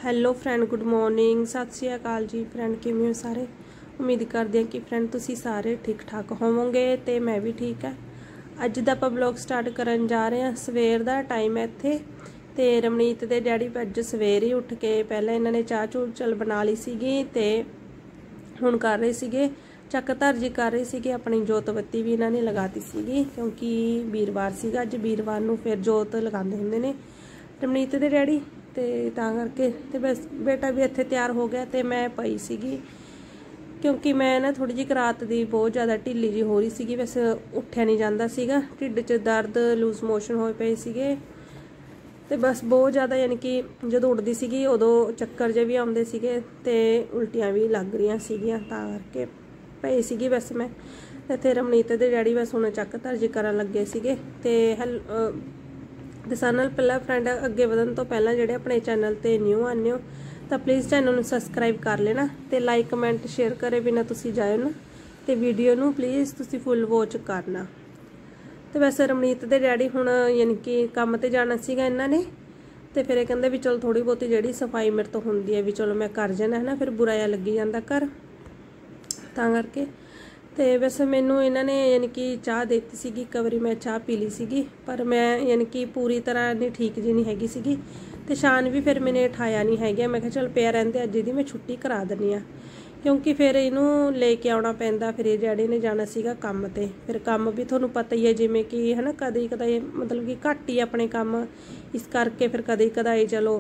Hello friend, good morning, ਸਤਿ ਸ਼੍ਰੀ ਅਕਾਲ ਜੀ friend. ਕਿਵੇਂ ਹੋ ਸਾਰੇ? ਉਮੀਦ ਕਰਦੇ ਹਾਂ ਕਿ ਫਰੈਂਡ ਤੁਸੀਂ ਸਾਰੇ ਠੀਕ ਠਾਕ ਹੋਵੋਗੇ ਤੇ ਮੈਂ ਵੀ ਠੀਕ ਹੈ। ਅੱਜ ਦਾ ਆਪਾਂ ਵਲੌਗ ਸਟਾਰਟ ਕਰਨ ਜਾ ਰਹੇ ਹਾਂ। ਸਵੇਰ ਦਾ ਟਾਈਮ ਹੈ ਇੱਥੇ ਤੇ ਰਮਨੀਤ ਦੇ ਡੈਡੀ ਅੱਜ ਸਵੇਰੇ ਹੀ ਉੱਠ ਕੇ ਪਹਿਲਾਂ ਇਹਨਾਂ ਨੇ ਚਾਹ ਚੂਹ ਚਲ ਬਣਾ ਲਈ ਸੀਗੀ ਤੇ ਹੁਣ ਕਰ ਰਹੇ ਸੀਗੇ ਚੱਕ ਧਰਜੀ ਕਰ ਰਹੇ ਸੀਗੇ। ਆਪਣੀ ਜੋਤ ਬੱਤੀ ਵੀ ਇਹਨਾਂ ਨੇ ਲਗਾਤੀ ਸੀਗੀ ਕਿਉਂਕਿ ਵੀਰਵਾਰ ਸੀਗਾ। ਅੱਜ ਵੀਰਵਾਰ ਨੂੰ ਫਿਰ ਜੋਤ ਲਗਾਉਂਦੇ ਹੁੰਦੇ ਨੇ ਰਮਨੀਤ ਦੇ ਡੈਡੀ ਤੇ ਤਾਂ ਕਰਕੇ ਤੇ ਬਸ ਬੇਟਾ ਵੀ ਇੱਥੇ ਤਿਆਰ ਹੋ ਗਿਆ ਤੇ ਮੈਂ ਪਈ ਸੀਗੀ ਕਿਉਂਕਿ ਮੈਂ ਨਾ ਥੋੜੀ ਜਿਹੀ ਰਾਤ ਦੀ ਬਹੁਤ ਜ਼ਿਆਦਾ ਢਿੱਲੀ ਜੀ ਹੋ ਰਹੀ ਸੀਗੀ। ਬਸ ਉੱਠਿਆ ਨਹੀਂ ਜਾਂਦਾ ਸੀਗਾ, ਢਿੱਡ 'ਚ ਦਰਦ, ਲੂਜ਼ ਮੋਸ਼ਨ ਹੋਏ ਪਏ ਸੀਗੇ ਤੇ ਬਸ ਬਹੁਤ ਜ਼ਿਆਦਾ, ਯਾਨੀ ਕਿ ਜਦੋਂ ਉੱਠਦੀ ਸੀਗੀ ਉਦੋਂ ਚੱਕਰ ਜੇ ਵੀ ਆਉਂਦੇ ਸੀਗੇ ਤੇ ਉਲਟੀਆਂ ਵੀ ਲੱਗ ਰਹੀਆਂ ਸੀਗੀਆਂ, ਤਾਂ ਕਰਕੇ ਪਈ ਸੀਗੀ। ਬਸ ਮੈਂ ਇੱਥੇ ਰਮਨੀਤ ਦੇ ਡੈਡੀ ਬਸ ਹੁਣ ਚੱਕ ਧਰਜੀ ਕਰਨ ਲੱਗੇ ਸੀਗੇ ਤੇ ਸਾਰਿਆਂ ਨਾਲ ਪਹਿਲਾਂ ਫਰੈਂਡ, ਅੱਗੇ ਵਧਣ ਤੋਂ ਪਹਿਲਾਂ ਜਿਹੜੇ ਆਪਣੇ ਚੈਨਲ ਤੇ ਨਿਊ ਆਉਂਦੇ ਹੋ ਤਾਂ ਪਲੀਜ਼ ਚੈਨਲ ਨੂੰ ਸਬਸਕ੍ਰਾਈਬ ਕਰ ਲੈਣਾ ਤੇ ਲਾਈਕ ਕਮੈਂਟ ਸ਼ੇਅਰ ਕਰੇ ਬਿਨਾ ਤੁਸੀਂ ਜਾਇਓ ਨਾ, ਤੇ ਵੀਡੀਓ ਨੂੰ ਪਲੀਜ਼ ਤੁਸੀਂ ਫੁੱਲ ਵਾਚ ਕਰਨਾ। ਤੇ ਵੈਸੇ ਰਮਨੀਤ ਦੇ ਡੈਡੀ ਹੁਣ ਯਾਨੀ ਕਿ ਕੰਮ ਤੇ ਜਾਣਾ ਸੀਗਾ ਇਹਨਾਂ ਨੇ ਤੇ ਫਿਰ ਇਹ ਕਹਿੰਦੇ ਵੀ ਚਲੋ ਥੋੜੀ ਬਹੁਤੀ ਜਿਹੜੀ ਸਫਾਈ ਮੇਰੇ ਤੋਂ ਹੁੰਦੀ ਹੈ ਵੀ ਚਲੋ ਮੈਂ ਕਰ ਜਾਣਾ ਹੈ ਨਾ, ਫਿਰ ਬੁਰਾ ਜਿਹਾ ਲੱਗੀ ਜਾਂਦਾ ਘਰ, ਤਾਂ ਕਰਕੇ। ਤੇ ਵੈਸੇ ਮੈਨੂੰ ਇਹਨਾਂ ਨੇ ਯਾਨੀ ਕਿ ਚਾਹ ਦਿੱਤੀ ਸੀਗੀ, ਇੱਕ ਵਾਰੀ ਮੈਂ ਚਾਹ ਪੀ ਲਈ ਸੀਗੀ ਪਰ ਮੈਂ ਯਾਨੀ ਕਿ ਪੂਰੀ ਤਰ੍ਹਾਂ ਨਹੀਂ ਠੀਕ ਜੀ ਨਹੀਂ ਹੈਗੀ ਸੀਗੀ ਤੇ ਸ਼ਾਨ ਵੀ ਫਿਰ ਮੈਨੇ ਉਠਾਇਆ ਨਹੀਂ ਹੈਗਾ। ਮੈਂ ਕਿਹਾ ਚਲ ਪਿਆ ਰਹਿੰਦੇ, ਅੱਜ ਇਹਦੀ ਮੈਂ ਛੁੱਟੀ ਕਰਾ ਦਿੰਦੀ ਆ ਕਿਉਂਕਿ ਫਿਰ ਇਹਨੂੰ ਲੈ ਕੇ ਆਉਣਾ ਪੈਂਦਾ। ਫਿਰ ਇਹ ਡੈਡੀ ਨੇ ਜਾਣਾ ਸੀਗਾ ਕੰਮ ਤੇ, ਫਿਰ ਕੰਮ ਵੀ ਤੁਹਾਨੂੰ ਪਤਾ ਹੀ ਹੈ ਜਿਵੇਂ ਕਿ ਹੈ ਨਾ, ਕਦੇ ਕਦੇ ਮਤਲਬ ਕਿ ਘੱਟ ਹੀ ਆਪਣੇ ਕੰਮ, ਇਸ ਕਰਕੇ ਫਿਰ ਕਦੇ ਕਦਾਈ ਚਲੋ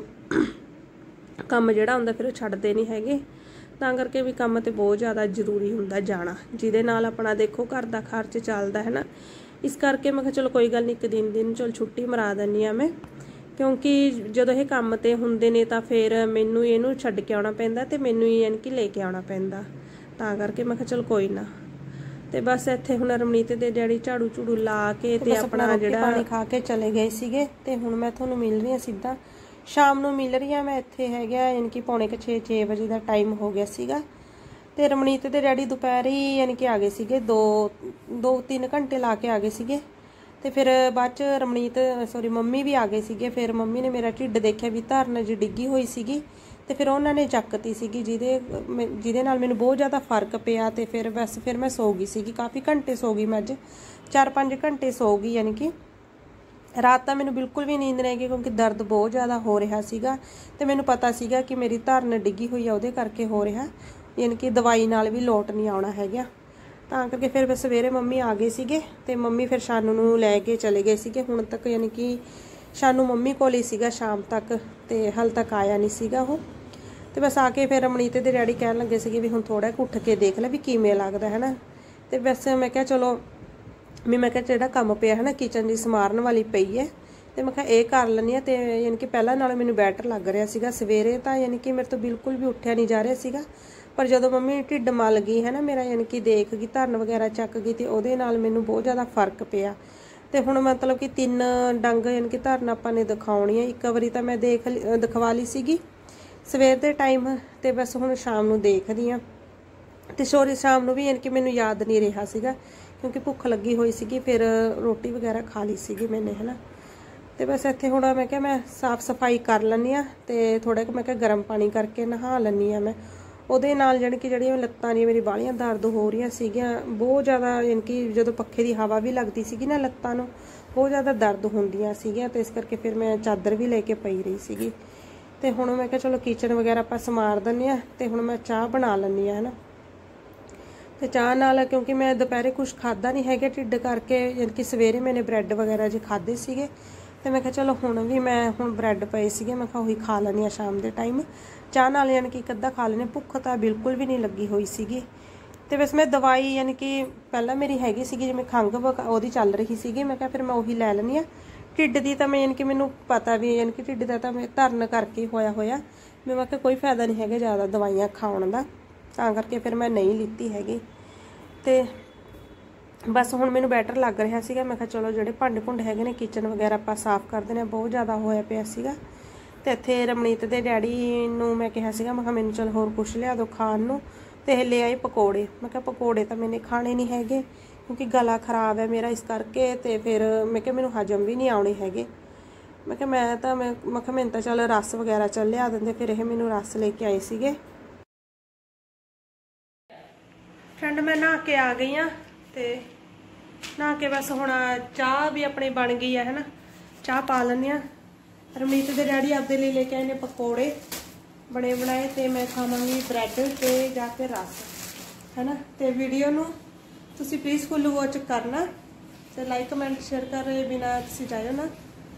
ਕੰਮ ਜਿਹੜਾ ਹੁੰਦਾ ਫਿਰ ਉਹ ਛੱਡਦੇ ਨਹੀਂ ਹੈਗੇ, ਤਾਂ ਕਰਕੇ ਵੀ ਕੰਮ ਤੇ ਬਹੁਤ ਜ਼ਿਆਦਾ ਜ਼ਰੂਰੀ ਹੁੰਦਾ ਜਾਣਾ, ਜਿਹਦੇ ਨਾਲ ਆਪਣਾ ਦੇਖੋ ਘਰ ਦਾ ਖਰਚ ਚੱਲਦਾ ਹੈ ਨਾ। ਇਸ ਕਰਕੇ ਮੈਂ ਕਿਹਾ ਚਲੋ ਕੋਈ ਗੱਲ ਨਹੀਂ, ਇੱਕ ਦਿਨ ਚਲ ਛੁੱਟੀ ਮਰਾ ਦਿੰਦੀ ਆ ਮੈਂ, ਕਿਉਂਕਿ ਜਦੋਂ ਇਹ ਕੰਮ ਤੇ ਹੁੰਦੇ ਨੇ ਤਾਂ ਫਿਰ ਮੈਨੂੰ ਇਹਨੂੰ ਛੱਡ ਕੇ ਆਉਣਾ ਪੈਂਦਾ ਤੇ ਮੈਨੂੰ ਹੀ ਯਾਨੀ ਕਿ ਲੈ ਕੇ ਆਉਣਾ ਪੈਂਦਾ, ਤਾਂ ਕਰਕੇ ਮੈਂ ਕਿਹਾ ਚਲ ਕੋਈ ਨਾ। ਤੇ ਬਸ ਇੱਥੇ ਹੁਣ ਰਮਨੀਤ ਦੇ ਡੈਡੀ ਝਾੜੂ ਝੂੜੂ ਲਾ ਕੇ ਤੇ ਆਪਣਾ ਜਿਹੜਾ ਪਾਣੀ ਖਾ ਕੇ ਚਲੇ ਗਏ ਸੀਗੇ ਤੇ ਹੁਣ ਮੈਂ ਤੁਹਾਨੂੰ ਮਿਲ ਰਹੀ ਹਾਂ ਸਿੱਧਾ ਸ਼ਾਮ ਨੂੰ ਮਿਲ ਰਹੀ ਹਾਂ ਮੈਂ। ਇੱਥੇ ਹੈਗਾ ਯਾਨੀ ਕਿ ਪੌਣੇ 6 ਵਜੇ ਦਾ ਟਾਈਮ ਹੋ ਗਿਆ ਸੀਗਾ ਤੇ ਰਮਨੀਤ ਦੇ ਡੈਡੀ ਦੁਪਹਿਰ ਹੀ ਯਾਨੀ ਕਿ ਆ ਗਏ ਸੀਗੇ, 2-3 ਘੰਟੇ ਲਾ ਕੇ ਆ ਗਏ ਸੀਗੇ ਤੇ ਫਿਰ ਬਾਅਦ ਚ ਮੰਮੀ ਵੀ ਆ ਗਏ ਸੀਗੇ। ਫਿਰ ਮੰਮੀ ਨੇ ਮੇਰਾ ਢਿੱਡ ਦੇਖਿਆ ਵੀ ਧਰਨ ਜੀ ਡਿੱਗੀ ਹੋਈ ਸੀਗੀ ਤੇ ਫਿਰ ਉਹਨਾਂ ਨੇ ਚੱਕਤੀ ਸੀਗੀ, ਜਿਹਦੇ ਨਾਲ ਮੈਨੂੰ ਬਹੁਤ ਜ਼ਿਆਦਾ ਫਰਕ ਪਿਆ ਤੇ ਫਿਰ ਬਸ ਫਿਰ ਮੈਂ ਸੋ ਗਈ ਸੀਗੀ, ਕਾਫੀ ਘੰਟੇ ਸੋ ਗਈ ਮੈਂ, ਅੱਜ 4-5 ਘੰਟੇ ਸੋ ਗਈ। ਯਾਨੀ ਕਿ ਰਾਤ ਤਾਂ ਮੈਨੂੰ ਬਿਲਕੁਲ ਵੀ ਨੀਂਦ ਨਹੀਂ ਆਈ ਕਿਉਂਕਿ ਦਰਦ ਬਹੁਤ ਜ਼ਿਆਦਾ ਹੋ ਰਿਹਾ ਸੀਗਾ ਤੇ ਮੈਨੂੰ ਪਤਾ ਸੀਗਾ ਕਿ ਮੇਰੀ ਧਰਨ ਡਿੱਗੀ ਹੋਈ ਆ, ਉਹਦੇ ਕਰਕੇ ਹੋ ਰਿਹਾ, ਯਾਨੀ ਕਿ ਦਵਾਈ ਨਾਲ ਵੀ ਲੋਟ ਨਹੀਂ ਆਉਣਾ ਹੈਗਾ, ਤਾਂ ਕਰਕੇ ਫਿਰ ਸਵੇਰੇ ਮੰਮੀ ਆ ਗਏ ਸੀਗੇ ਤੇ ਮੰਮੀ ਫਿਰ ਸ਼ਾਨੂ ਨੂੰ ਲੈ ਕੇ ਚਲੇ ਗਏ ਸੀਗੇ। ਹੁਣ ਤੱਕ ਯਾਨੀ ਕਿ ਸ਼ਾਨੂ ਮੰਮੀ ਕੋਲ ਹੀ ਸੀਗਾ ਸ਼ਾਮ ਤੱਕ ਤੇ ਹਾਲੇ ਤੱਕ ਆਇਆ ਨਹੀਂ ਸੀਗਾ ਉਹ। ਤੇ ਬਸ ਆ ਕੇ ਫਿਰ ਰਮਨੀਤ ਦੇ ਡੈਡੀ ਕਹਿਣ ਲੱਗੇ ਸੀਗੇ ਵੀ ਹੁਣ ਥੋੜਾ ਉੱਠ ਕੇ ਦੇਖ ਲੈ ਵੀ ਕਿਵੇਂ ਲੱਗਦਾ ਹੈ ਨਾ। ਤੇ ਵੈਸੇ ਮੈਂ ਕਿਹਾ ਚਲੋ ਮੈਂ ਕਿਹਾ ਜਿਹੜਾ ਕੰਮ ਪਿਆ ਹੈ ਨਾ, ਕਿਚਨ ਦੀ ਸਮਾਰਨ ਵਾਲੀ ਪਈ ਹੈ ਤੇ ਮੈਂ ਕਿਹਾ ਇਹ ਕਰ ਲੈਂਦੀ ਹਾਂ। ਤੇ ਯਾਨੀ ਕਿ ਪਹਿਲਾਂ ਨਾਲੋਂ ਮੈਨੂੰ ਬੈਟਰ ਲੱਗ ਰਿਹਾ ਸੀਗਾ। ਸਵੇਰੇ ਤਾਂ ਯਾਨੀ ਕਿ ਮੇਰੇ ਤੋਂ ਬਿਲਕੁਲ ਵੀ ਉੱਠਿਆ ਨਹੀਂ ਜਾ ਰਿਹਾ ਸੀਗਾ, ਪਰ ਜਦੋਂ ਮੰਮੀ ਢਿੱਡ ਮਲ ਗਈ ਹੈ ਨਾ ਮੇਰਾ, ਯਾਨੀ ਕਿ ਦੇਖ ਗਈ, ਧਰਨ ਵਗੈਰਾ ਚੱਕ ਗਈ ਤੇ ਉਹਦੇ ਨਾਲ ਮੈਨੂੰ ਬਹੁਤ ਜ਼ਿਆਦਾ ਫਰਕ ਪਿਆ। ਤੇ ਹੁਣ ਮਤਲਬ ਕਿ 3 ਡੰਗ ਯਾਨੀ ਕਿ ਧਰਨ ਆਪਾਂ ਨੇ ਦਿਖਾਉਣੀ ਹੈ। ਇੱਕ ਵਾਰੀ ਤਾਂ ਮੈਂ ਦਿਖਵਾ ਲਈ ਸੀਗੀ ਸਵੇਰ ਦੇ ਟਾਈਮ ਤੇ ਬਸ ਹੁਣ ਸ਼ਾਮ ਨੂੰ ਦੇਖਦੀ ਹਾਂ। ਤੇ ਸ਼ਾਮ ਨੂੰ ਵੀ ਯਾਨੀ ਕਿ ਮੈਨੂੰ ਯਾਦ ਨਹੀਂ ਰਿਹਾ ਸੀਗਾ ਕਿਉਂਕਿ ਭੁੱਖ ਲੱਗੀ ਹੋਈ ਸੀਗੀ, ਫਿਰ ਰੋਟੀ ਵਗੈਰਾ ਖਾ ਲਈ ਸੀਗੀ ਮੈਨੇ, ਹੈ ਨਾ। ਤੇ ਬਸ ਇੱਥੇ ਹੁਣ ਮੈਂ ਕਿਹਾ ਮੈਂ ਸਾਫ਼ ਸਫਾਈ ਕਰ ਲੈਂਦੀ ਹਾਂ ਤੇ ਥੋੜਾ ਕੁ ਮੈਂ ਕਿਹਾ ਗਰਮ ਪਾਣੀ ਕਰਕੇ ਨਹਾ ਲੈਂਦੀ ਹਾਂ ਮੈਂ, ਉਹਦੇ ਨਾਲ ਯਾਨੀ ਕਿ ਜਿਹੜੀਆਂ ਲੱਤਾਂ ਦੀਆਂ ਮੇਰੀ ਬਾਹਲੀਆਂ ਦਰਦ ਹੋ ਰਹੀਆਂ ਸੀਗੀਆਂ ਬਹੁਤ ਜ਼ਿਆਦਾ, ਯਾਨੀ ਕਿ ਜਦੋਂ ਪੱਖੇ ਦੀ ਹਵਾ ਵੀ ਲੱਗਦੀ ਸੀਗੀ ਨਾ ਲੱਤਾਂ ਨੂੰ ਬਹੁਤ ਜ਼ਿਆਦਾ ਦਰਦ ਹੁੰਦੀਆਂ ਸੀਗੀਆਂ, ਤੇ ਇਸ ਕਰਕੇ ਫਿਰ ਮੈਂ ਚਾਦਰ ਵੀ ਲੈ ਕੇ ਪਈ ਰਹੀ ਸੀਗੀ। ਤੇ ਹੁਣ ਮੈਂ ਕਿਹਾ ਚਲੋ ਕਿਚਨ ਵਗੈਰਾ ਆਪਾਂ ਸਮਾਰ ਦਿੰਦੇ ਹਾਂ ਤੇ ਹੁਣ ਮੈਂ ਚਾਹ ਬਣਾ ਲੈਂਦੀ ਹਾਂ, ਹੈ ਨਾ। ਤੇ ਚਾਹ ਨਾਲ ਕਿਉਂਕਿ ਮੈਂ ਦੁਪਹਿਰੇ ਕੁਛ ਖਾਦਾ ਨਹੀਂ ਹੈਗਾ ਢਿੱਡ ਕਰਕੇ, ਯਾਨੀ ਕਿ ਸਵੇਰੇ ਮੈਨੇ ਬ੍ਰੈਡ ਵਗੈਰਾ ਜੇ ਖਾਦੇ ਸੀਗੇ ਤੇ ਮੈਂ ਕਿਹਾ ਚਲੋ ਹੁਣ ਬ੍ਰੈਡ ਪਏ ਸੀਗੇ, ਮੈਂ ਕਿਹਾ ਉਹੀ ਖਾ ਲੈਂਦੀ ਹਾਂ ਸ਼ਾਮ ਦੇ ਟਾਈਮ ਚਾਹ ਨਾਲ, ਯਾਨੀ ਕਿ ਇੱਕ ਅੱਧਾ ਖਾ ਲੈਣੇ। ਭੁੱਖ ਤਾਂ ਬਿਲਕੁਲ ਵੀ ਨਹੀਂ ਲੱਗੀ ਹੋਈ ਸੀਗੀ। ਤੇ ਬਸ ਮੈਂ ਦਵਾਈ ਯਾਨੀ ਕਿ ਪਹਿਲਾਂ ਮੇਰੀ ਹੈਗੀ ਸੀਗੀ ਜਿਵੇਂ ਖੰਘ ਉਹਦੀ ਚੱਲ ਰਹੀ ਸੀਗੀ, ਮੈਂ ਕਿਹਾ ਫਿਰ ਮੈਂ ਉਹੀ ਲੈ ਲੈਂਦੀ ਹਾਂ। ਢਿੱਡ ਦੀ ਤਾਂ ਮੈਂ ਯਾਨੀ ਕਿ ਮੈਨੂੰ ਪਤਾ ਵੀ ਯਾਨੀ ਕਿ ਢਿੱਡ ਦਾ ਤਾਂ ਮੈਂ ਧਰਨ ਕਰਕੇ ਹੋਇਆ ਮੈਂ ਕਿਹਾ ਕੋਈ ਫਾਇਦਾ ਨਹੀਂ ਹੈਗਾ ਜ਼ਿਆਦਾ ਦਵਾਈਆਂ ਖਾਣ ਦਾ, ਤਾਂ ਕਰਕੇ ਫਿਰ ਮੈਂ ਨਹੀਂ ਲਿੱਤੀ ਹੈਗੀ। ਤੇ ਬਸ ਹੁਣ ਮੈਨੂੰ ਬੈਟਰ ਲੱਗ ਰਿਹਾ ਸੀਗਾ, ਮੈਂ ਕਿਹਾ ਚਲੋ ਜਿਹੜੇ ਭਾਂਡੇ ਭੁੰਡੇ ਹੈਗੇ ਨੇ ਕਿਚਨ ਵਗੈਰਾ ਆਪਾਂ ਸਾਫ਼ ਕਰਦੇ ਨੇ, ਬਹੁਤ ਜ਼ਿਆਦਾ ਹੋਇਆ ਪਿਆ ਸੀਗਾ। ਤੇ ਇੱਥੇ ਰਮਨੀਤ ਦੇ ਡੈਡੀ ਨੂੰ ਮੈਂ ਕਿਹਾ ਸੀਗਾ, ਮੈਂ ਕਿਹਾ ਮੈਨੂੰ ਚਲ ਹੋਰ ਕੁਛ ਲਿਆ ਦਿਓ ਖਾਣ ਨੂੰ, ਤੇ ਇਹ ਲੈ ਆਈ ਪਕੌੜੇ। ਮੈਂ ਕਿਹਾ ਪਕੌੜੇ ਤਾਂ ਮੈਨੇ ਖਾਣੇ ਨਹੀਂ ਹੈਗੇ ਕਿਉਂਕਿ ਗਲਾ ਖਰਾਬ ਹੈ ਮੇਰਾ, ਇਸ ਕਰਕੇ ਤੇ ਫਿਰ ਮੈਂ ਕਿਹਾ ਮੈਨੂੰ ਹਜਮ ਵੀ ਨਹੀਂ ਆਉਣੇ ਹੈਗੇ। मैं तो चल रस वगैरह चल लिया देंगे, फिर ये मैनू रस लेके आए सीगे। फ्रेंड मैं नहा के आ गई हाँ, तो नहा के बस हुण चाह भी अपनी बन गई है ना, चाह पा लैंदे आ। रमनीत दे डैडी आपदे लिए लेके आए ने पकौड़े बने बनाए, तो मैं खावांगी ब्रैड ते जाके रस है ना। तो वीडियो नू तुसी प्लीज़ फुल वॉच करना, तो लाइक कमेंट शेयर कर बिना तुसी जाओ ना।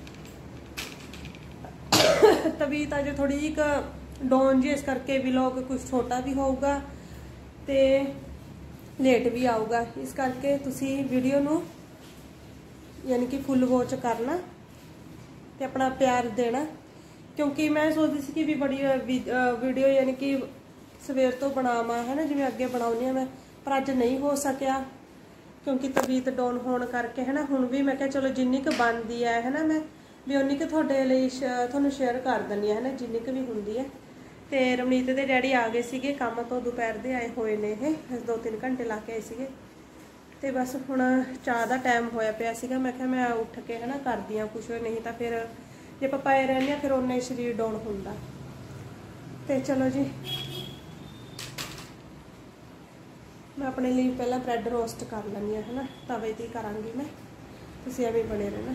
तबीयत अज थोड़ी जी डाउन जी, इस करके व्लॉग कुछ छोटा भी होगा तो लेट भी आऊगा, इस करके तुसी वीडियो नू यानी कि फुल वॉच करना तो अपना प्यार देना, क्योंकि मैं सोचती सी कि भी बड़ी वीडियो यानी कि सवेर तो बनावा है ना, जिवें अगे बनाऊनी मैं, पर अज नहीं हो सकिया क्योंकि तबीयत डाउन होने करके है ना। हुण भी मैं क्या चलो जिन्नी क बनदी है ना, मैं भी उन्नी क तुहाडे लई तुहानूं शेयर कर दिंदी है ना, जिन्नी क भी हुंदी है। तो रमनीत दे डैडी आ गए सीगे काम तो, दोपहर दे आए हुए ने, ये 2-3 घंटे ला के आए सीगे। तो बस हुण चाह दा टाइम होया पिया सीगा, मैं क्या मैं उठ के है ना करदी हाँ कुछ, नहीं तो फिर जे आपां पाए रहने फिर उन्ना ही शरीर डाउन हुंदा। तो चलो जी मैं अपने लिए पहला ब्रैड रोस्ट कर लैंदी है ना, तवे ते करांगी मैं, तुसीं एवें बने रहना।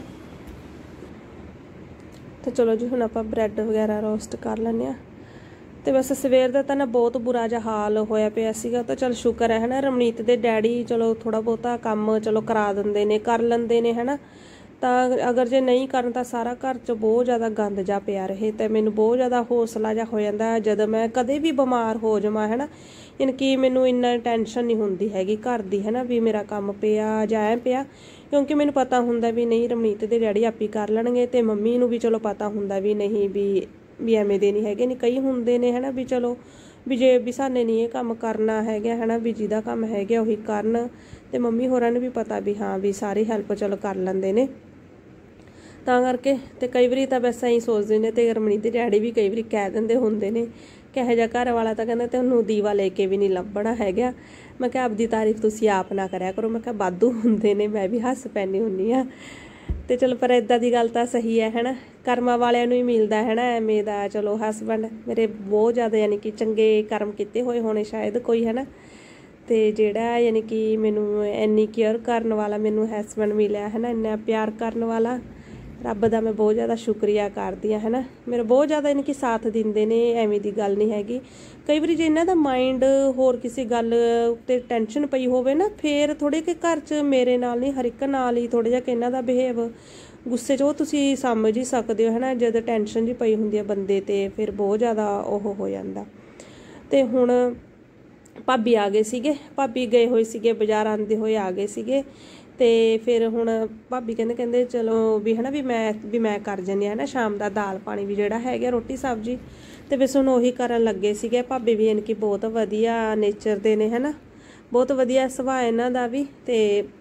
तो चलो जी हुण आपां ब्रैड वगैरह रोस्ट कर लैंदे आ। तो बस सवेर का तो ना बहुत बुरा जिहा हाल होया पिया सीगा, तो चल शुक्र है ना रमनीत दे डैडी चलो थोड़ा बहुता काम चलो करा देंदे ने, कर लेंदे ने है ना। तो अगर जे नहीं करन तो सारा घर च बहुत ज़्यादा गंद जा पिया रहे, तो मैनू बहुत ज़्यादा हौसला जा हो जाता जद मैं कदे भी बीमार हो जावां है ना, इनकी मैनू इन्ना टेंशन नहीं होंदी हैगी घर दी है ना, भी मेरा काम पिया जां ऐ पिया, क्योंकि मैनू पता हुंदा भी नहीं रमनीत दे डैडी आपी कर लैणगे। तो मम्मी नू भी चलो पता हुंदा भी नहीं भी एवें दे नहीं हैगे, नहीं कई हुंदे ने है ना भी चलो भी जे भी साने नहीं ये काम करना है ना, भी जिहदा काम है उही करन। ते मम्मी होरां नूं भी पता भी हाँ भी सारी हैल्प चलो कर लैंदे ने, तां करके। ते कई वारी तां बस ऐं सोचदे ने, ते रमनीत दे डैडी भी कई वारी कह दिंदे हुंदे ने कि इहो जिहा घर वाला तां कहंदा तुहानूं दीवा लेके भी नहीं लभना हैगा। मैं कहा आपदी तारीफ तुसीं आप ना करया करो, मैं कहा वाधू हुंदे ने, मैं भी हੱਸ पैनी हुंदी आ। तो चलो पर इदां दी गल तां सही है ना, कर्मां वालियां नूं ही मिलदा है ना एवें दा चलो हसबैंड। मेरे बहुत ज़्यादा यानी कि चंगे कर्म किते होए होने शायद कोई है ना, तो जिहड़ा यानी कि मैनू इन्नी केयर करन वाला मैनू हसबैंड मिलिया है ना, इन्ना प्यार करन वाला, रब दा मैं बहुत ज़्यादा शुक्रिया करदी हाँ है ना। मेरा बहुत ज़्यादा यानी कि साथ दिंदे ने, एवें दी गल नहीं हैगी। कई बारी जे इन्हां दा माइंड होर किसी गल ते टेंशन पई होवे ना, फिर थोड़े कि घर च मेरे नाल नहीं हर एक नाल ही थोड़ा जिहा इन्हां दा बिहेव गुस्से च वो तुसीं समझ ही सकदे हो है ना, जद टेंशन जी पई हुंदी है बंदे ते फिर बहुत ज़्यादा ओह हो जांदा। ते हुण भाभी आ गए सीगे, भाभी गए हुए सीगे बाज़ार, आंदे हुए आ गए सीगे। तो फिर हुण भाभी कहंदे चलो भी है ना भी मैं कर जन्नी है ना शाम का दाल पानी भी जिहड़ा है रोटी सब्जी। तो बस हुण उही करन लगे सीगे। भाभी भी यानी कि बहुत वधिया नेचर दे ने है ना, बहुत वधिया सुभाਅ इन्हां दा भी। ते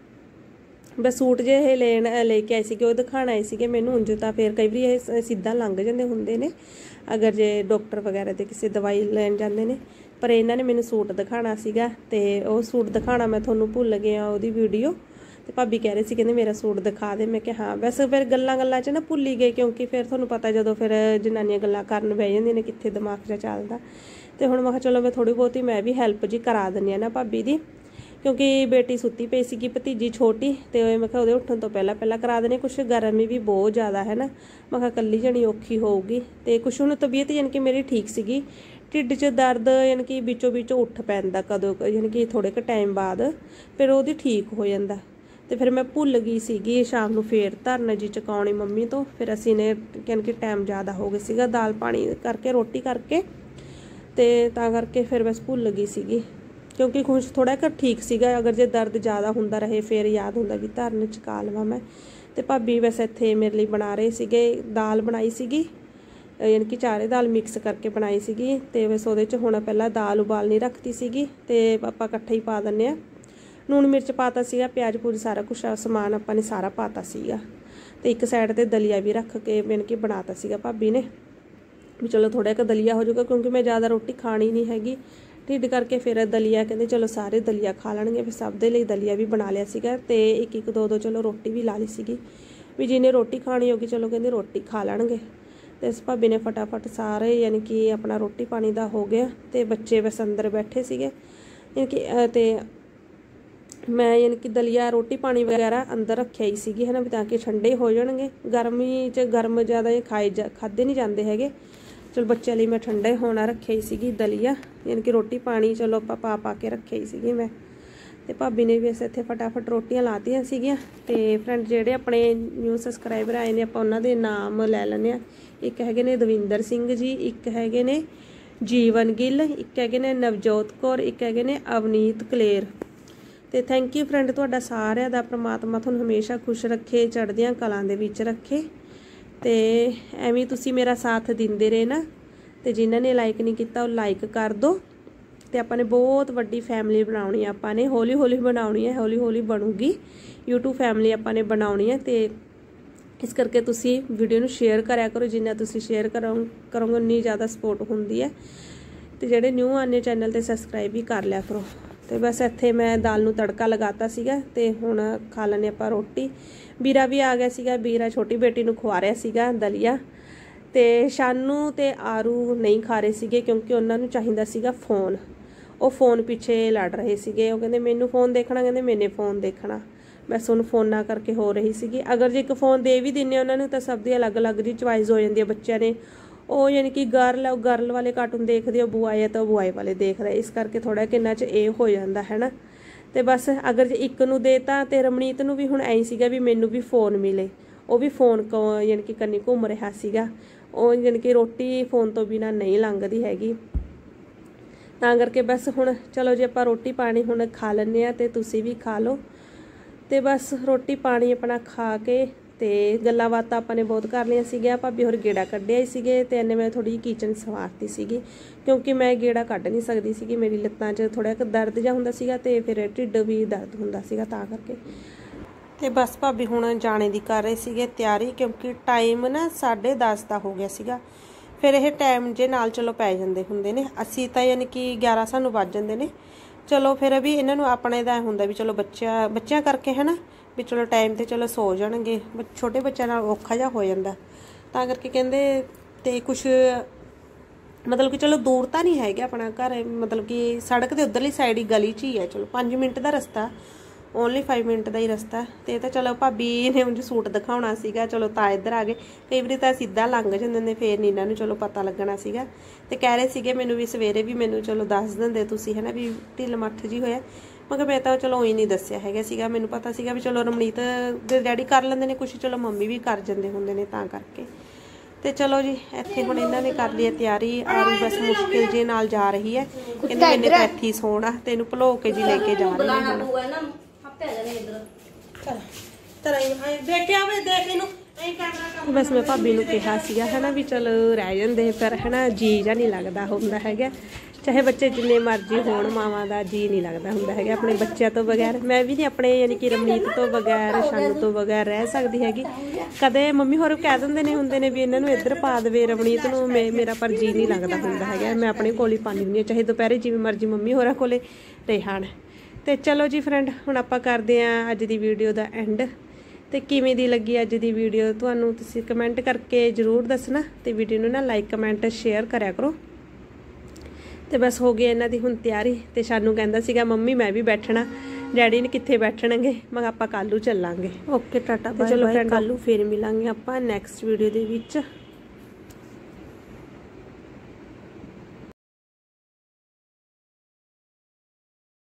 बस सूट जे ये लेके आए सीगे, वो दिखाण आए सीगे मैनूं। ਉਂਝ ਤਾਂ फिर कई वारी ये सीधा लंघ जांदे हुंदे ने अगर जे डॉक्टर वगैरह ते किसी दवाई लैण जांदे ने, पर इन्हां ने मैनूं सूट दिखाणा सीगा। ते वो सूट दिखाणा मैं तुहानूं भुੱਲ गया ਉਹਦੀ वीडियो। तो भाभी कह रहे थे कहते मेरा सूट दिखा दे, मैं क्या हाँ। वैसे फिर गल्लां च ना भुੱਲ ही गए, क्योंकि फिर तुहानूं पता जदों फिर जनानियां गल्लां करन बह जांदियां ने कित्थे दिमाग च चलदा। तो हुण मैं चलो मैं थोड़ी बहुती मैं भी हैल्प जी करा दिंदी ना भाभी दी, क्योंकि बेटी सुत्ती पई सीगी भतीजी छोटी। तो मैं क्या उहदे उठण तो पहला करा देने, कुछ गर्मी भी बहुत ज़्यादा है ना, मैं क्या कल्ली जणी औखी होऊगी। तो कुछ हुण तबीयत यानी कि मेरी ठीक सीगी, ढिड च दर्द यानी कि बिचों उठ पैंदा कदों यानी कि थोड़े क टाइम बाद, फिर ਉਹਦੀ ठीक हो जांदा। तो फिर मैं भुੱਲ गई सीगी शाम ਨੂੰ फिर धरन जी चुकाउणी मम्मी तो, फिर असीं ने यानी कि टाइम ज़्यादा हो गया सीगा दाल पानी करके रोटी करके, तो तां करके फिर बस भुੱਲ गई सीगी, क्योंकि कुछ थोड़ा क ठीक सीगा। अगर जे दर्द ज़्यादा हुंदा रहे फिर याद हुंदा भी धरन चुका लवां मैं। तो भाभी बस इत्थे मेरे लिए बना रहे सीगे, दाल बनाई सीगी यानी कि चारे दाल मिक्स करके बनाई सीगी। तो बस ਉਹਦੇ ਚ ਹੁਣ ਪਹਿਲਾਂ दाल उबालनी रखती सीगी, तो ਆਪਾਂ इकट्ठे ही पा दिंदे आ। लूण मिर्च पाता सीगा, प्याज पूज सारा कुछ समान आपां ने सारा पाता सीगा। तो एक साइड ते दलिया भी रख के यानी कि बनाता सीगा भाभी ने, भी चलो थोड़ा क दलिया हो जाऊगा, क्योंकि मैं ज़्यादा रोटी खानी नहीं हैगी ढिड करके। फिर दलिया कहते चलो सारे दलिया खा लैणगे, फिर सब दे लई दलिया भी बना लिया सीगा। तो एक दो चलो रोटी भी ला ली सीगी। ਵੀ ਜਿਹਨੇ ਰੋਟੀ ਖਾਣੀ ਹੋਗੀ ਚਲੋ ਕਹਿੰਦੇ ਰੋਟੀ ਖਾ ਲੈਣਗੇ। ਤੇ ਇਸ ਭਾਬੀ ਨੇ ਫਟਾਫਟ ਸਾਰੇ ਯਾਨੀ ਕਿ ਆਪਣਾ ਰੋਟੀ ਪਾਣੀ ਦਾ ਹੋ ਗਿਆ ਤੇ ਬੱਚੇ ਬਸ ਅੰਦਰ ਬੈਠੇ ਸੀਗੇ ਯਾਨੀ ਕਿ ਤੇ ਮੈਂ ਯਾਨੀ ਕਿ ਦਲੀਆ ਰੋਟੀ ਪਾਣੀ ਵਗੈਰਾ ਅੰਦਰ ਰੱਖਿਆ ਹੀ ਸੀਗੀ ਹੈ ਨਾ, ਵੀ ਤਾਂ ਕਿ ਠੰਡੇ ਹੋ ਜਾਣਗੇ। ਗਰਮੀ 'ਚ ਗਰਮ ਜ਼ਿਆਦਾ ਇਹ ਖਾਦੇ ਨਹੀਂ ਜਾਂਦੇ ਹੈਗੇ। ਚਲੋ ਬੱਚਿਆਂ ਲਈ ਮੈਂ ਠੰਡੇ ਹੋਣਾ ਰੱਖਿਆ ਹੀ ਸੀਗੀ ਦਲੀਆ, ਯਾਨੀ ਕਿ ਰੋਟੀ ਪਾਣੀ ਚਲੋ ਆਪਾਂ ਪਾ ਕੇ ਰੱਖਿਆ ਹੀ ਸੀਗੀ ਮੈਂ। ਤੇ ਭਾਬੀ ਨੇ ਵੀ ਇਸ ਇੱਥੇ ਫਟਾਫਟ ਰੋਟੀਆਂ ਲਾਤੀਆਂ ਸੀਗੀਆਂ। ਤੇ ਫਰੈਂਡ ਜਿਹੜੇ ਆਪਣੇ ਨਿਊ ਸਬਸਕ੍ਰਾਈਬਰ ਆਏ ਨੇ ਆਪਾਂ ਉਹਨਾਂ ਦੇ ਨਾਮ ਲੈ ਲੈਂਦੇ ਹਾਂ। ਇੱਕ ਹੈਗੇ ਨੇ ਦਵਿੰਦਰ ਸਿੰਘ ਜੀ, ਇੱਕ ਹੈਗੇ ਨੇ ਜੀਵਨ ਗਿੱਲ, ਇੱਕ ਹੈਗੇ ਨੇ ਨਵਜੋਤ ਕੌਰ, ਇੱਕ ਹੈਗੇ ਨੇ ਅਵਨੀਤ ਕਲੇਰ। ਤੇ ਥੈਂਕ ਯੂ ਫਰੈਂਡ ਤੁਹਾਡਾ ਸਾਰਿਆਂ ਦਾ। ਪ੍ਰਮਾਤਮਾ ਤੁਹਾਨੂੰ ਹਮੇਸ਼ਾ ਖੁਸ਼ ਰੱਖੇ, ਚੜ੍ਹਦੀਆਂ ਕਲਾਂ ਦੇ ਵਿੱਚ ਰੱਖੇ। ਤੇ ਐਵੇਂ ਤੁਸੀਂ ਮੇਰਾ ਸਾਥ ਦਿੰਦੇ ਰਹੇ ਨਾ। ਤੇ ਜਿਨ੍ਹਾਂ ਨੇ ਲਾਈਕ ਨਹੀਂ ਕੀਤਾ ਉਹ ਲਾਈਕ ਕਰ ਦਿਓ। ਤੇ ਆਪਾਂ ਨੇ ਬਹੁਤ ਵੱਡੀ ਫੈਮਿਲੀ ਬਣਾਉਣੀ ਆ, ਆਪਾਂ ਨੇ ਹੌਲੀ ਹੌਲੀ ਬਣਾਉਣੀ ਹੈ, ਹੌਲੀ ਹੌਲੀ ਬਣੂਗੀ YouTube ਫੈਮਿਲੀ ਆਪਾਂ ਨੇ ਬਣਾਉਣੀ ਹੈ। ਤੇ ਇਸ ਕਰਕੇ ਤੁਸੀਂ ਵੀਡੀਓ ਨੂੰ ਸ਼ੇਅਰ ਕਰਿਆ ਕਰੋ, ਜਿੰਨਾ ਤੁਸੀਂ ਸ਼ੇਅਰ ਕਰੋਗੇ ਉਨੀ ਜ਼ਿਆਦਾ ਸਪੋਰਟ ਹੁੰਦੀ ਹੈ। ਤੇ ਜਿਹੜੇ ਨਿਊ ਆਨੇ ਚੈਨਲ ਤੇ ਸਬਸਕ੍ਰਾਈਬ ਵੀ ਕਰ ਲਿਆ ਕਰੋ। ਤੇ ਬਸ ਇੱਥੇ ਮੈਂ ਦਾਲ ਨੂੰ ਤੜਕਾ ਲਗਾਤਾ ਸੀਗਾ ਤੇ ਹੁਣ ਖਾ ਲੈਣੇ ਆਪਾਂ ਰੋਟੀ। ਵੀਰਾ ਵੀ ਆ ਗਿਆ ਸੀਗਾ, ਵੀਰਾ ਛੋਟੀ ਬੇਟੀ ਨੂੰ ਖਵਾ ਰਿਹਾ ਸੀਗਾ ਦਲੀਆ। ਤੇ ਸ਼ਾਨੂ ਤੇ ਆਰੂ ਨਹੀਂ ਖਾ ਰਹੇ ਸੀਗੇ ਕਿਉਂਕਿ ਉਹਨਾਂ ਨੂੰ ਚਾਹੀਦਾ ਸੀਗਾ ਫੋਨ। ਉਹ ਫੋਨ ਪਿੱਛੇ ਲੜ ਰਹੇ ਸੀਗੇ, ਉਹ ਕਹਿੰਦੇ ਮੈਨੂੰ ਫੋਨ ਦੇਖਣਾ, ਕਹਿੰਦੇ ਮੈਨੇ ਫੋਨ ਦੇਖਣਾ। ਬਸ ਹੁਣ ਫੋਨਾਂ ਕਰਕੇ ਹੋ ਰਹੀ ਸੀਗੀ। ਅਗਰ ਜੇ ਇੱਕ ਫੋਨ ਦੇ ਵੀ ਦਿੰਦੇ ਉਹਨਾਂ ਨੂੰ ਤਾਂ ਸਭ ਦੀ ਅਲੱਗ-ਅਲੱਗ ਜੀ ਚੁਆਇਸ ਹੋ ਜਾਂਦੀ ਹੈ ਬੱਚਿਆਂ ਨੇ। ਉਹ ਯਾਨੀ ਕਿ ਗਰਲ ਵਾਲੇ ਕਾਰਟੂਨ ਦੇਖਦੇ ਹੋ, ਬੁਆਏ ਤਾਂ ਬੁਆਏ ਵਾਲੇ ਦੇਖਦੇ, ਇਸ ਕਰਕੇ ਥੋੜਾ ਕਿੰਨਾ 'ਚ ਇਹ ਹੋ ਜਾਂਦਾ ਹੈ ਨਾ। ਤੇ ਬਸ ਅਗਰ ਜੇ ਇੱਕ ਨੂੰ ਦੇਤਾ ਤੇ ਰਮਣੀਤ ਨੂੰ ਵੀ ਹੁਣ ਐਂ ਸੀਗਾ ਵੀ ਮੈਨੂੰ ਵੀ ਫੋਨ ਮਿਲੇ। ਉਹ ਵੀ ਫੋਨ ਯਾਨੀ ਕਿ ਕੰਨੀ ਘੁੰਮ ਰਿਹਾ ਸੀਗਾ। ਉਹ ਯਾਨੀ ਕਿ ਰੋਟੀ ਫੋਨ ਤੋਂ ਬਿਨਾਂ ਨਹੀਂ ਲੰਘਦੀ ਹੈਗੀ। ਤਾਂ ਕਰਕੇ ਬਸ ਹੁਣ ਚਲੋ ਜੀ ਆਪਾਂ ਰੋਟੀ ਪਾਣੀ ਹੁਣ ਖਾ ਲੈਂਦੇ ਹਾਂ ਤੇ ਤੁਸੀਂ ਵੀ ਖਾ ਲਓ। ਤੇ ਬਸ ਰੋਟੀ ਪਾਣੀ ਆਪਣਾ ਖਾ ਕੇ ਤੇ ਗੱਲਾਂ ਬਾਤਾਂ ਆਪਾਂ ਨੇ ਬਹੁਤ ਕਰ ਲਈਆਂ ਸੀਗੀਆਂ। ਭਾਬੀ ਹੋਰ ਗੇੜਾ ਕੱਢਿਆ ਹੀ ਸੀਗੇ ਤੇ ਇਹਨੇ ਮੈਂ ਥੋੜੀ ਜਿਹੀ ਕਿਚਨ ਸਵਾਰਤੀ ਸੀਗੀ ਕਿਉਂਕਿ ਮੈਂ ਗੇੜਾ ਕੱਢ ਨਹੀਂ ਸਕਦੀ ਸੀਗੀ। ਮੇਰੀ ਲੱਤਾਂ 'ਚ ਥੋੜਾ ਜਿਹਾ ਦਰਦ ਜਿਹਾ ਹੁੰਦਾ ਸੀਗਾ ਤੇ ਫਿਰ ਢਿੱਡ ਵੀ ਦਰਦ ਹੁੰਦਾ ਸੀਗਾ ਤਾਂ ਕਰਕੇ। ਤੇ ਬਸ ਭਾਬੀ ਹੁਣ ਜਾਣੇ ਦੀ ਕਰ ਰਹੇ ਸੀਗੇ ਤਿਆਰੀ ਕਿਉਂਕਿ ਟਾਈਮ ਨਾ 10:30 ਦਾ ਹੋ ਗਿਆ ਸੀਗਾ। ਫਿਰ ਇਹ ਟਾਈਮ ਜੇ ਨਾਲ ਚਲੋ ਪੈ ਜਾਂਦੇ ਹੁੰਦੇ ਨੇ, ਅਸੀਂ ਤਾਂ ਯਾਨੀ ਕਿ 11 ਸਾਨੂੰ ਵੱਜ ਜਾਂਦੇ ਨੇ। ਚਲੋ ਫਿਰ ਵੀ ਇਹਨਾਂ ਨੂੰ ਆਪਣੇ ਦਾ ਹੁੰਦਾ ਵੀ ਚਲੋ ਬੱਚਿਆਂ ਕਰਕੇ ਹੈ ਨਾ, ਵੀ ਚਲੋ ਟਾਈਮ ਤੇ ਚਲੋ ਸੋ ਜਾਣਗੇ। ਛੋਟੇ ਬੱਚਿਆਂ ਨਾਲ ਔਖਾ ਜਿਹਾ ਹੋ ਜਾਂਦਾ ਤਾਂ ਕਰਕੇ ਕਹਿੰਦੇ। ਤੇ ਕੁਛ ਮਤਲਬ ਕਿ ਚਲੋ ਦੂਰ ਤਾਂ ਨਹੀਂ ਹੈਗਾ ਆਪਣਾ ਘਰ, ਮਤਲਬ ਕਿ ਸੜਕ ਦੇ ਉੱਧਰਲੀ ਸਾਈਡ ਹੀ ਗਲੀ 'ਚ ਹੀ ਹੈ। ਚਲੋ 5 ਮਿੰਟ ਦਾ ਰਸਤਾ, ਓਨਲੀ 5 ਮਿੰਟ ਦਾ ਹੀ ਰਸਤਾ। ਤੇ ਤਾਂ ਚਲੋ ਭਾਬੀ ਨੇ ਉਂਝ ਸੂਟ ਦਿਖਾਉਣਾ ਸੀਗਾ, ਚਲੋ ਤਾਂ ਇੱਧਰ ਆ ਗਏ। ਕਈ ਵਾਰੀ ਤਾਂ ਸਿੱਧਾ ਲੰਘ ਜਾਂਦੇ ਨੇ, ਫੇਰ ਨਹੀਂ ਇਹਨਾਂ ਨੂੰ ਚਲੋ ਪਤਾ ਲੱਗਣਾ ਸੀਗਾ। ਤੇ ਕਹਿ ਰਹੇ ਸੀਗੇ ਮੈਨੂੰ ਵੀ ਸਵੇਰੇ ਵੀ ਮੈਨੂੰ ਚਲੋ ਦੱਸ ਦਿੰਦੇ ਤੁਸੀਂ ਹੈ ਨਾ ਵੀ ਢਿੱਲ ਮੱਠ ਜੀ ਹੋਇਆ। ਮਗਰ ਮੈਂ ਤਾਂ ਚਲੋ ਹੀ ਨਹੀਂ ਦੱਸਿਆ ਹੈਗਾ ਸੀਗਾ। ਮੈਨੂੰ ਪਤਾ ਸੀਗਾ ਵੀ ਚਲੋ ਰਮਣੀਤ ਦੇ ਡੈਡੀ ਕਰ ਲੈਂਦੇ ਨੇ ਕੁਛ, ਚਲੋ ਮੰਮੀ ਵੀ ਕਰ ਜਾਂਦੇ ਹੁੰਦੇ ਨੇ ਤਾਂ ਕਰਕੇ। ਤੇ ਚਲੋ ਜੀ ਇੱਥੇ ਹੁਣ ਇਹਨਾਂ ਨੇ ਕਰ ਲਈ ਤਿਆਰੀ। ਆਰੂ ਬਸ ਮੁਸ਼ਕਿਲ ਜੇ ਨਾਲ ਜਾ ਰਹੀ ਹੈ, ਕਹਿੰਦੇ ਮੈਨੇ ਤਾਂ ਇੱਥੇ ਹੀ ਸੋਣਾ ਤੇ ਇਹਨੂੰ ਭਲੋ ਕੇ ਜੀ ਲੈ ਕੇ ਜਾ ਰਹੇ ਨੇ ਹੁਣ। ਬਸ ਮੈਂ ਭਾਬੀ ਨੂੰ ਕਿਹਾ ਸੀਗਾ ਹੈ ਨਾ ਵੀ ਚਲ ਰਹਿ ਜਾਂਦੇ ਪਰ ਹੈ ਨਾ ਜੀ ਜਾਂ ਨਹੀਂ ਲੱਗਦਾ ਹੁੰਦਾ ਹੈਗਾ। ਚਾਹੇ ਬੱਚੇ ਜਿੰਨੇ ਮਰਜ਼ੀ ਹੋਣ, ਮਾਵਾਂ ਦਾ ਜੀ ਨਹੀਂ ਲੱਗਦਾ ਹੁੰਦਾ ਹੈਗਾ ਆਪਣੇ ਬੱਚਿਆਂ ਤੋਂ ਬਗੈਰ। ਮੈਂ ਵੀ ਨਹੀਂ ਆਪਣੇ ਯਾਨੀ ਕਿ ਰਮਨੀਤ ਤੋਂ ਬਗੈਰ, ਸ਼ਾਨੂ ਤੋਂ ਬਗੈਰ ਰਹਿ ਸਕਦੀ ਹੈਗੀ। ਕਦੇ ਮੰਮੀ ਹੋਰ ਕਹਿ ਦਿੰਦੇ ਨੇ ਹੁੰਦੇ ਨੇ ਵੀ ਇਹਨਾਂ ਨੂੰ ਇੱਧਰ ਪਾ ਦੇਵੇ ਰਮਨੀਤ ਨੂੰ, ਮੇਰਾ ਪਰ ਜੀ ਨਹੀਂ ਲੱਗਦਾ ਹੁੰਦਾ ਹੈਗਾ। ਮੈਂ ਆਪਣੇ ਕੋਲ ਹੀ ਪਾਉਂਦੀ ਹੁੰਦੀ ਹਾਂ, ਚਾਹੇ ਦੁਪਹਿਰੇ ਜਿਵੇਂ ਮਰਜ਼ੀ ਮੰਮੀ ਹੋਰਾਂ ਕੋਲੇ ਰਹਿਣ। ਤੇ ਚਲੋ ਜੀ ਫਰੈਂਡ ਹੁਣ ਆਪਾਂ ਕਰਦੇ ਹਾਂ ਅੱਜ ਦੀ ਵੀਡੀਓ ਦਾ ਐਂਡ। ਤੇ ਕਿਵੇਂ ਦੀ ਲੱਗੀ ਅੱਜ ਦੀ ਵੀਡੀਓ ਤੁਹਾਨੂੰ ਤੁਸੀਂ ਕਮੈਂਟ ਕਰਕੇ ਜ਼ਰੂਰ ਦੱਸਣਾ। ਤੇ ਵੀਡੀਓ ਨੂੰ ਨਾ ਲਾਈਕ ਕਮੈਂਟ ਸ਼ੇਅਰ ਕਰਿਆ ਕਰੋ। ਤੇ ਬਸ ਹੋ ਗਈ ਇਹਨਾਂ ਦੀ ਹੁਣ ਤਿਆਰੀ। ਤੇ ਸ਼ਾਨੂ ਕਹਿੰਦਾ ਸੀਗਾ ਮੰਮੀ ਮੈਂ ਵੀ ਬੈਠਣਾ, ਡੈਡੀ ਨੇ ਕਿੱਥੇ ਬੈਠਣਗੇ। ਮੈਂ ਆਪਾਂ ਕੱਲ੍ਹ ਨੂੰ ਚੱਲਾਂਗੇ। ਓਕੇ ਟਾਟਾ ਬਾਏ ਬਾਏ, ਕੱਲ੍ਹ ਨੂੰ ਫੇਰ ਮਿਲਾਂਗੇ ਆਪਾਂ ਨੈਕਸਟ ਵੀਡੀਓ ਦੇ ਵਿੱਚ।